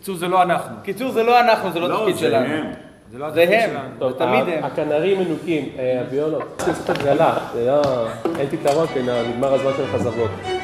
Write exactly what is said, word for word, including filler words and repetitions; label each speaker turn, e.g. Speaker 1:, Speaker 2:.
Speaker 1: קיצור, זה לא אנחנו.
Speaker 2: קיצור, זה לא אנחנו, זה לא תפקיד שלנו.
Speaker 1: זה לא
Speaker 2: זה
Speaker 1: התפקיד
Speaker 2: הם,
Speaker 1: שלנו.
Speaker 2: זה תמיד הם.
Speaker 3: הכנרים מנוקים, הביונות. צריך לעשות הגרלה, אין פתרון, נגמר הזמן של חזרות.